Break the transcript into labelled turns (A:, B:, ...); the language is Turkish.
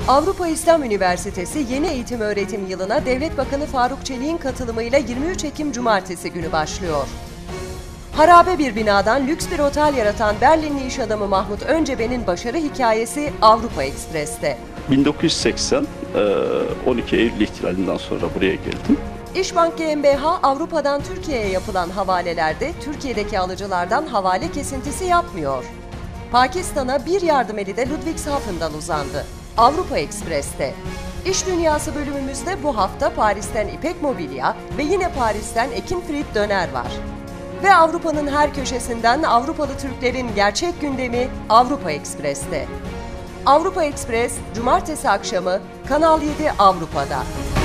A: Avrupa İslam Üniversitesi yeni eğitim öğretim yılına Devlet Bakanı Faruk Çelik'in katılımıyla 23 Ekim Cumartesi günü başlıyor. Harabe bir binadan lüks bir otel yaratan Berlinli iş adamı Mahmut Önceben'in başarı hikayesi Avrupa Ekspres'te.
B: 1980, 12 Eylül ihtilalinden sonra buraya geldim.
A: İşbank GmbH Avrupa'dan Türkiye'ye yapılan havalelerde Türkiye'deki alıcılardan havale kesintisi yapmıyor. Pakistan'a bir yardım eli de Ludwigshafen'dan uzandı. Avrupa Ekspres'te. İş Dünyası bölümümüzde bu hafta Paris'ten İpek Mobilya ve yine Paris'ten Ekin Frit Döner var. Ve Avrupa'nın her köşesinden Avrupalı Türklerin gerçek gündemi Avrupa Ekspres'te. Avrupa Ekspres, Cumartesi akşamı Kanal 7 Avrupa'da.